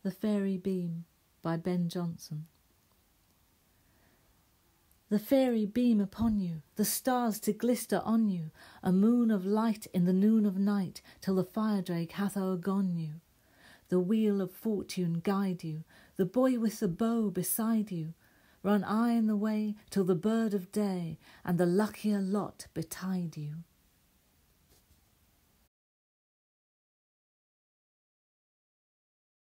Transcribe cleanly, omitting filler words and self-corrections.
The Faery Beam by Ben Jonson. The fairy beam upon you, the stars to glister on you, a moon of light in the noon of night, till the fire drake hath o'ergone you. The wheel of fortune guide you, the boy with the bow beside you. Run I in the way till the bird of day and the luckier lot betide you.